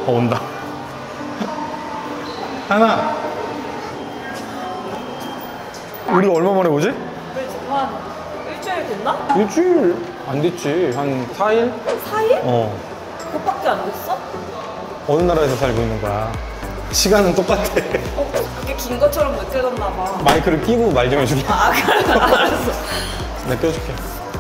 온다. 하나. 우리가 얼마 만에 보지? 한 일주일 됐나? 일주일 안 됐지. 한 4일? 4일? 어. 그것밖에 안 됐어? 어느 나라에서 살고 있는 거야? 시간은 똑같아. 그게 긴 것처럼 느껴졌나 봐. 마이크를 끼고 말 좀 해주게. 아, 그래. 알았어. 내가 껴줄게.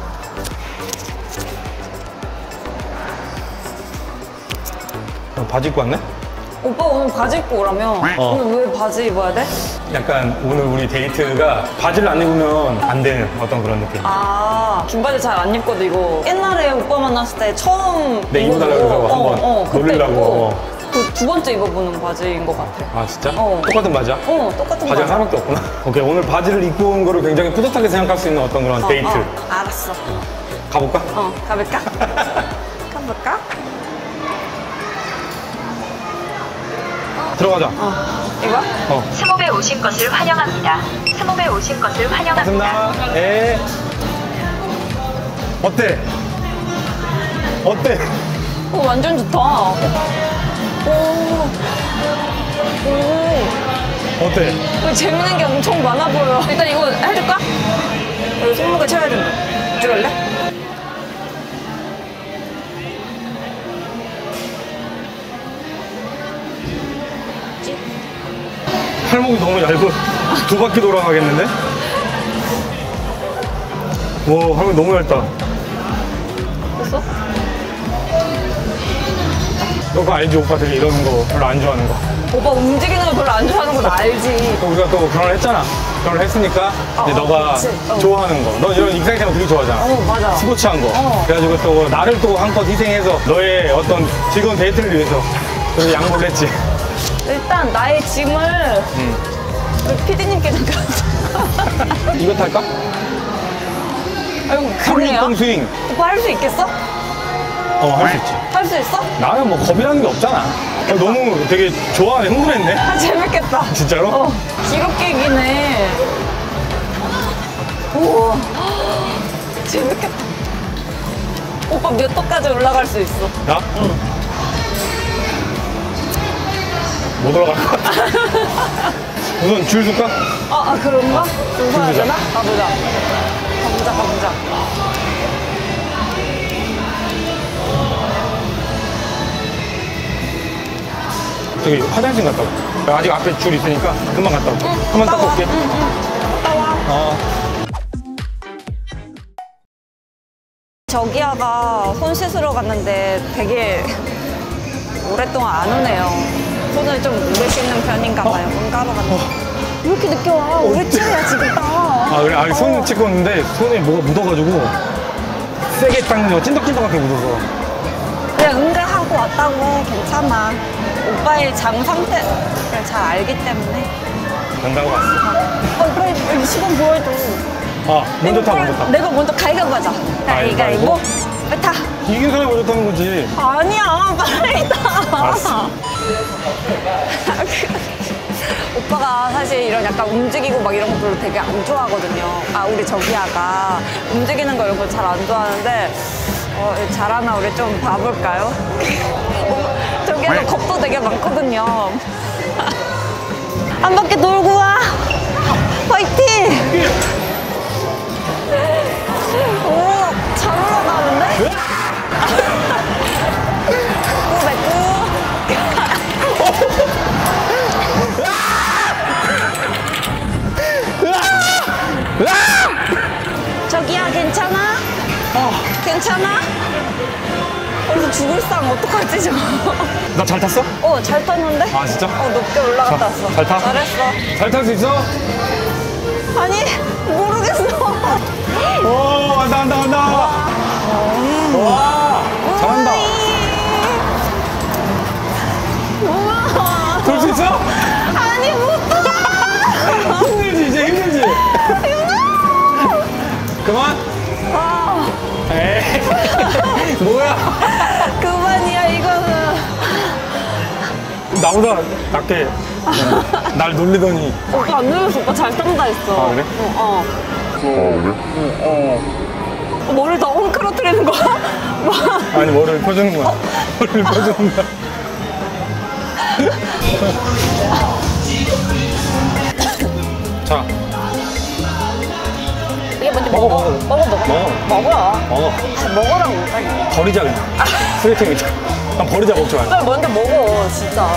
바지 입고 왔네? 오빠 오늘 바지 입고 오라며? 오늘 왜 바지 입어야 돼? 약간 오늘 우리 데이트가 바지를 안 입으면 안 되는 어떤 그런 느낌. 아, 긴 바지 잘 안 입거든, 이거. 옛날에 오빠 만났을 때 처음 내 입어달라고 그래서 한번 그때 놀리려고. 입고 그 두 번째 입어보는 바지인 것 같아. 아 진짜? 어. 똑같은 바지야? 똑같은 바지가 바지. 하나밖에 없구나. 오케이, 오늘 바지를 입고 온 거를 굉장히 뿌듯하게 생각할 수 있는 어떤 그런 데이트. 알았어. 가볼까? 가볼까? 가볼까? 들어가자. 이거? 스몹에 오신 것을 환영합니다. 스몹에 오신 것을 환영합니다. 반갑습니다. 예. 어때? 어때? 완전 좋다. 어때? 이거 재밌는 게 엄청 많아 보여. 일단 이거 해줄까? 이거 손목에 쳐야 된다. 찍을래? 팔목이 너무 얇고 두 바퀴 돌아가겠는데? 와, 팔목이 너무 얇다. 됐어? 너가 알지? 오빠 되게 이러는 거 별로 안 좋아하는 거. 오빠 움직이는 거 별로 안 좋아하는 건 알지. 우리가 또 결혼을 했잖아. 결혼을 했으니까 이제 너가 그치. 좋아하는 거. 너 이런 익사이트한 거 되게 좋아하잖아. 맞아. 스포츠한 거. 그래가지고 또 나를 또 한껏 희생해서 너의 어떤 즐거운 데이트를 위해서 그래서 양보를 했지. 일단 나의 짐을 우리 피디님께 좀 가져. 이거 탈까? 아이고, 풀립동 그래요? 스윙. 오빠 할 수 있겠어? 할 수 있지. 할 수 있어? 나는 뭐 겁이라는 게 없잖아. 너무 되게 좋아하네, 흥분했네. 아, 재밌겠다. 진짜로? 기록객이네. 우와. 재밌겠다. 오빠 몇 도까지 올라갈 수 있어? 나? 못 올라갈 것 같아. 우선 줄 줄까? 그런가? 줄 서야 주자. 되나? 가보자. 가보자. 저기 화장실 갔다 와. 아직 앞에 줄 있으니까 금방 갔다 올게. 한번 닦고 올게. 갔다 와. 저기야가 손 씻으러 갔는데 되게 오랫동안 안 오네요. 손을 좀 오래 씻는 편인가 봐요. 문 깔아갔네. 왜 이렇게 늦게 와? 우리 차야 지금 딱. 그래? 아니, 손 씻고 왔는데 손에 뭐가 묻어가지고 세게 닦는 찐덕찐덕하게 묻어서. 그냥 응대하고 왔다고 해. 괜찮아. 오빠의 장 상태를 잘 알기 때문에. 간다고 왔어. 그래. 여기 시간 보여줘. 먼저 타, 먼저 타. 내가 먼저 가위바위보 하자. 가위바위보. 타. 이긴 사람이 먼저 타는 거지. 아니야. 빨리 타. 알았어. 오빠가 사실 이런 약간 움직이고 막 이런 거 별로 되게 안 좋아하거든요. 우리 저기야가 움직이는 거 이런 거 잘 안 좋아하는데 잘하나 우리 좀 봐볼까요? 저기야가 겁도 되게 많거든요. 한 바퀴 돌고 와. 화이팅! 오, 잘 올라가는데? 저기야, 괜찮아? 괜찮아? 여기서 죽을 상 어떡하지, 저거? 나 잘 탔어? 잘 탔는데? 진짜? 높게 올라갔다 왔어. 잘 타? 잘했어. 잘 탈 수 있어? 아니, 모르겠어. 오, 간다. 와, 잘한다. 우와. 돌 수 있어? 아니, 못 타. 힘들지, 이제 힘들지? 그만? 에이, 뭐야? 그만이야, 이거는. 나보다 낮게 날 놀리더니. 오빠 안 놀렸어. 오빠 잘 탄다 했어. 그래? 머리를 다 헝클어뜨리는 거야? 아니, 머리를 펴주는 거야. 머리를 펴주는 거야. 자, 이게 먼저 먹어, 먹어. 먹어. 먹어. 먹어. 먹어라. 먹어. 아, 먹으라고 빨리. 버리자 그냥. 쓰레기통이다. 그냥 버리자 먹지 말고. 빨리 먼저 먹어 진짜.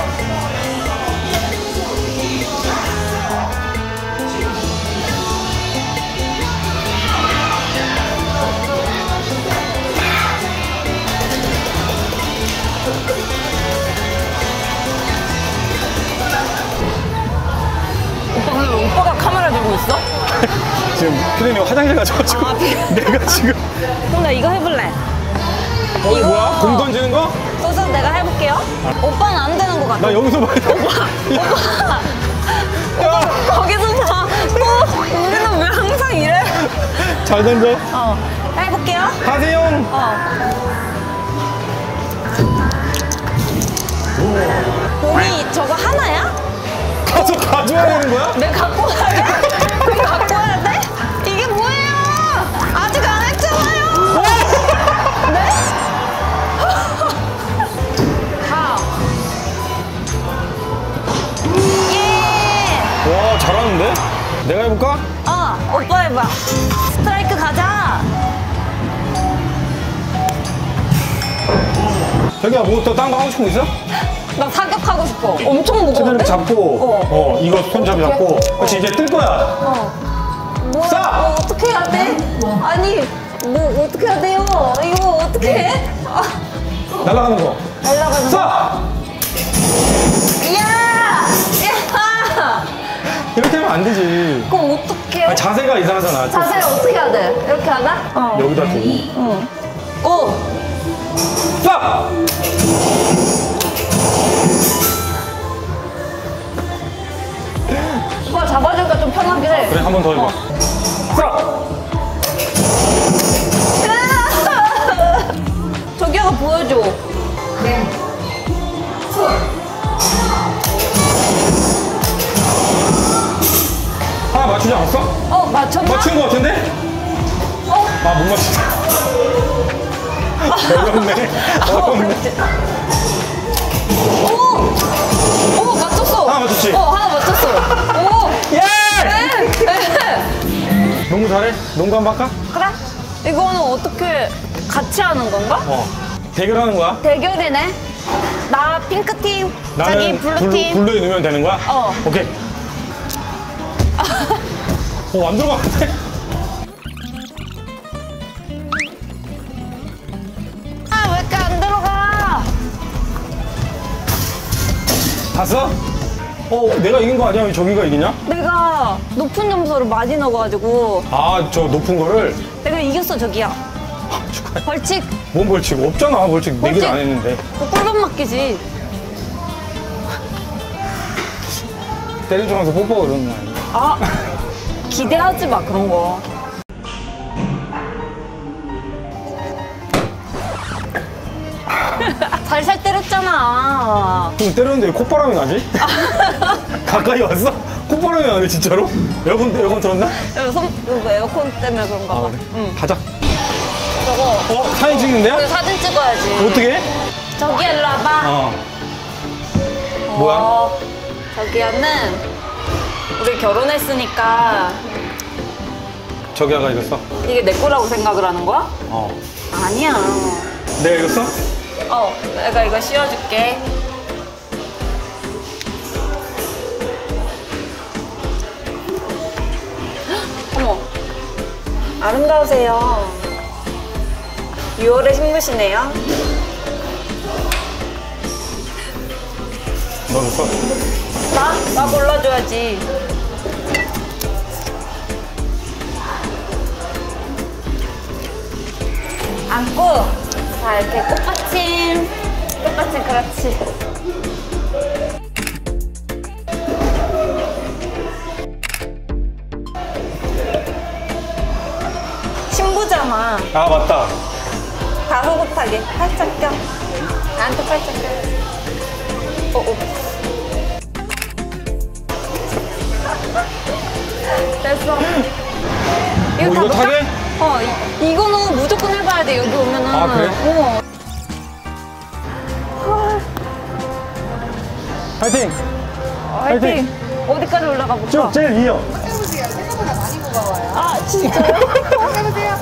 오빠 근데 왜 오빠가 카메라 들고 있어? 지금 피디님 화장실 가셔가지고 아, 내가 지금 그럼 나 이거 해볼래. 이거 이거. 뭐야? 공 던지는 거? 소스 내가 해볼게요. 오빠는 안 되는 것 같아. 나 여기서 봐야 돼. 야, 거기서 봐. 우리는 왜 항상 이래? 잘 던져. 해볼게요. 하세요. 공이 저거 하나야? 가서 가져야 되는 거야? 내가 갖고 와야 돼? 공 갖고 와야 돼? 이게 뭐예요? 아직 안 했잖아요. 네? 가. 예. 와, 잘하는데? 내가 해볼까? 오빠 해봐. 스트라이크 가자. 자기야, 뭐 또 딴 거 하고 싶은 거 있어? 나 사격하고 싶어. 엄청 채널 무거운데? 잡고, 이거 손잡이 잡고. 그렇지, 이제 뜰 거야. 뭐, 쏴! 뭐 어떻게 해야 돼? 아니, 뭐 어떻게 해야 돼요? 이거 어떻게 해? 날아가는 거. 날라가는 거. 쏴! 이야! 야! 이렇게 하면 안 되지. 그럼 어떻게 해요? 아니, 자세가 이상하잖아. 자세를 어떻게 해야 돼? 이렇게 하나? 여기다 두고. 고! 쏴! 오빠 잡아주니까 좀 편하긴 해. 그래, 한 번 더 해봐. 쏴! 저기가 보여줘. 하나 맞추지 않았어? 맞췄나? 맞춘 거 같은데? 아, 못 맞추다. 어렵네. 어렵네. 오, 맞췄어. 하나 맞췄지? 하나 맞췄어. 오, 예! 네. 농구 잘해? 농구 한번 할까? 그래? 이거는 어떻게 같이 하는 건가? 대결하는 거야? 대결이네. 나 핑크팀, 자기 블루팀. 블루에 넣으면 되는 거야? 오케이. 안 들어가는데? 왜 이렇게 안 들어가? 봤어? 내가 이긴 거 아니야? 왜 저기가 이기냐? 내가 높은 점수를 많이 넣어가지고 아, 저 높은 거를? 내가 이겼어, 저기야. 축하해. 벌칙. 뭔 벌칙? 없잖아, 벌칙. 내기를 안 했는데. 꿀밤 맞기지. 때려주면서 뽀뽀 이러는 거 아니야? 기대하지 마, 그런 거. 살살 때렸잖아. 그럼 때렸는데 왜 콧바람이 나지? 가까이 왔어? 콧바람이 나네, 진짜로? 에어컨 틀었나? 이거 에어컨 때문에 그런가 봐. 그래? 응. 가자. 저거. 사진 찍는데요? 우리 사진 찍어야지. 어떻게 해? 저기 일로 와봐. 뭐야? 저기야는 우리 결혼했으니까 저기야가 이겼어? 이게 내 거라고 생각을 하는 거야? 아니야. 내가 이겼어? 내가 이거 씌워줄게. 어머, 아름다우세요. 6월의 신부시네요. 너 줬어? 나 골라줘야지. 안고, 자, 이렇게 꽃받침. 꽃받침, 그렇지. 신부잖아. 아, 맞다. 다소곳하게 살짝 껴. 나한테 살짝 껴. 됐어. 이거 가볼까? 타게? 이거는 무조건 해봐야 돼, 여기 오면은. 아, 그래? 파이팅! 화이팅! 어디까지 올라가 볼까? 쭉 제일 위요. 해보세요. 생각보다 많이 무거워요. 아, 진짜요? 해보세요.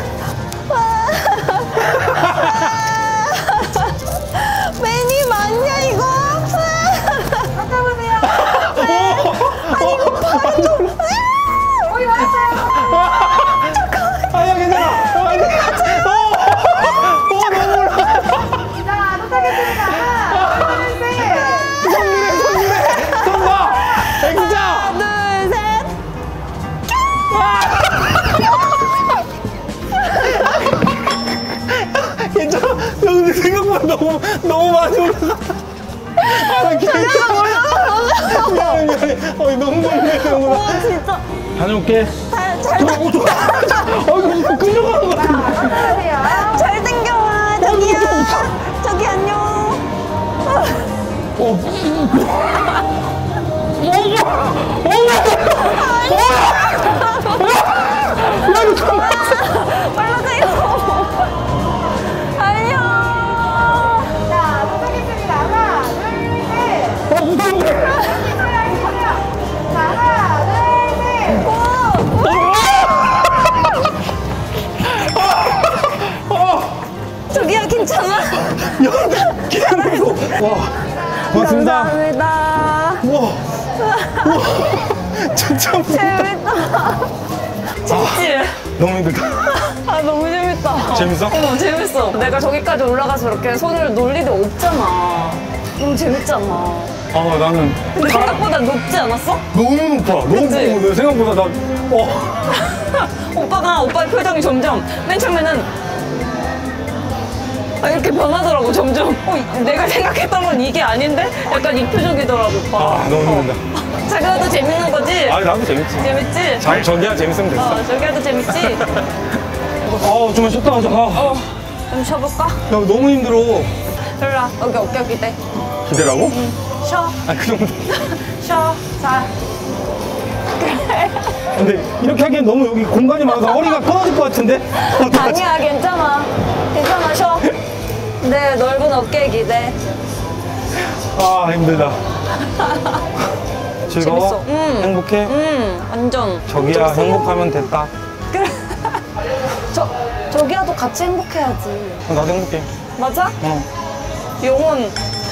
매니 맞냐, 이거? 바꿔보세요. 아니, 이거 팔이 좀. 거의 나왔어요. 아야 괜찮아. 너무 올라. 자, 도착했습니다. 하나, 둘, 셋. 손 봐. 진짜. 하나, 둘, 셋. 괜찮아. 야, 근데 생각보다 너무 많이 올라가. 미안해. 너무 멀리 생각보다. 와, 진짜. 다녀올게. 잘 이거 끌려가는 거 같은데. 안녕하세요. 잘 땡겨와, 저기야. 저기 안녕. 빨라져요. 안녕. 자, 도착했습니다. 하나, 둘, 셋. 무서워. 자, 하나, 둘, 셋. 저기야, 괜찮아? 와, 고맙습니다. 감사합니다. 우와. 진짜 무서워. 재밌다. 재밌지? 너무 힘들다. 아, 너무 재밌다. 재밌어? 재밌어. 내가 저기까지 올라가서 이렇게 손을 놀 일이 없잖아. 너무 재밌잖아. 아, 나는 근데 생각보다 높지 않았어? 너무 높아. 너무 그치? 높아. 생각보다 오빠의 표정이 점점 맨 처음에는 이렇게 변하더라고, 점점. 내가 생각했던 건 이게 아닌데? 약간 이 표정이더라고, 오빠. 아, 너무 힘들다. 자, 그래도 재밌는 거지? 아, 나도 재밌지. 재밌지? 저기야 재밌으면 됐어. 저기야도 재밌지? 좀만 쉬었다 가자. 좀 쉬어볼까? 야, 너무 힘들어. 일로 와. 여기 어깨 기대. 기대라고? 쉬어. 그 정도. 쉬어. 자. 근데 이렇게 하기엔 너무 여기 공간이 많아서 허리가 끊어질 것 같은데? 어떡하지? 아니야, 괜찮아. 괜찮아, 쉬어. 네, 넓은 어깨 기대. 아, 힘들다. 즐거워? 재밌어. 행복해? 완전. 저기야, 엄청 세요. 행복하면 됐다. 그래. 저기야도 같이 행복해야지. 나도 행복해. 맞아? 어. 영혼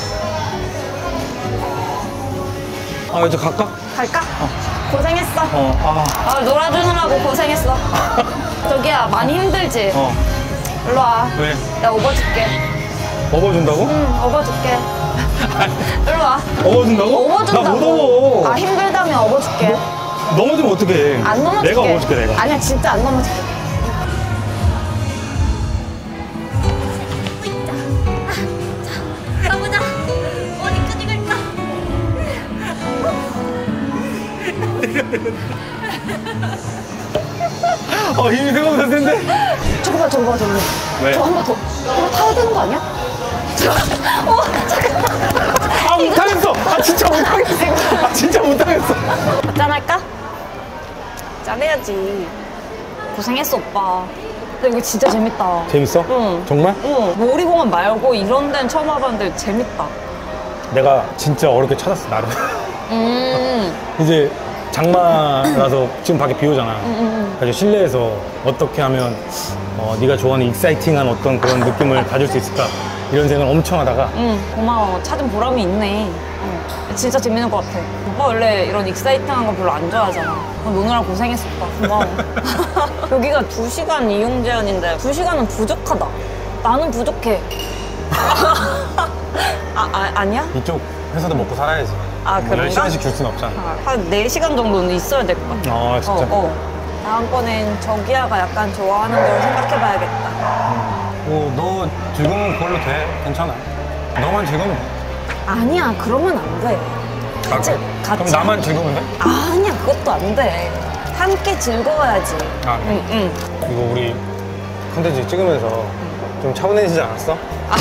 이제 갈까? 갈까? 고생했어. 놀아주느라고 고생했어. 저기야, 많이 힘들지? 일로 와. 왜? 내가 업어줄게. 업어준다고? 업어줄게. 일로 와. 업어준다고? 업어준다고. 나 못 업어. 아, 힘들다면 업어줄게. 넘어지면 어떡해. 안 넘어줄게. 내가 업어줄게, 내가. 아니야, 진짜 안 넘어질게. 가보자. 어디까지 갈까? 힘이 생각보다 센데? 저거 봐. 왜? 저 한 번 더. 이거 타야 되는 거 아니야? 잠깐. 못하겠어. 진짜 못하겠어. 진짜 못하겠어. 짠할까? 짠해야지. 고생했어, 오빠. 근데 이거 진짜 재밌다. 재밌어? 응. 정말? 응. 놀이공원 말고 이런 데는 처음 와봤는데 재밌다. 내가 진짜 어렵게 찾았어, 나를. 이제 장마라서 지금 밖에 비 오잖아. 그래서 실내에서 어떻게 하면 네가 좋아하는 익사이팅한 어떤 그런 느낌을 가질 수 있을까 이런 생각을 엄청 하다가 고마워. 찾은 보람이 있네. 진짜 재밌는 것 같아. 오빠 원래 이런 익사이팅한 거 별로 안 좋아하잖아. 노느라 고생했어, 오빠. 고마워. 여기가 2시간 이용 제한인데 2시간은 부족하다. 나는 부족해. 아니야? 이쪽 회사도 먹고 살아야지. 아, 그런가? 10시간씩 줄 순 없잖아. 한 4시간 정도는 있어야 될 것 같아. 아, 진짜? 다음번엔 저기야가 약간 좋아하는 걸 생각해봐야겠다. 너 즐거우면 그걸로 돼. 괜찮아. 너만 즐거우면 돼. 아니야, 그러면 안 돼. 같이. 그럼 나만 즐거우면 돼? 아니야, 그것도 안 돼. 함께 즐거워야지. 아, 그래? 응. 이거 우리 컨텐츠 찍으면서 좀 차분해지지 않았어?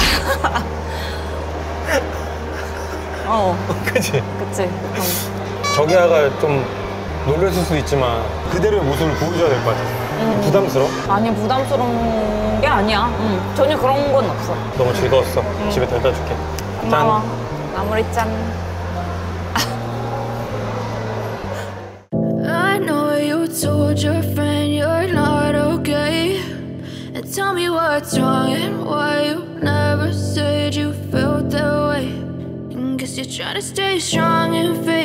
그치? 그치. 저기야가 좀 놀랬을 수도 있지만 그대로의 모습을 보여줘야 될 것 같아. 부담스러워? 아니, 부담스러운 게 아니야. 전혀 그런 건 없어. 너무 즐거웠어. 집에 데려다 줄게. 고마워. 마무리 짠. tell me what's wrong and why you never said you felt that way. And guess you're trying to stay strong and fake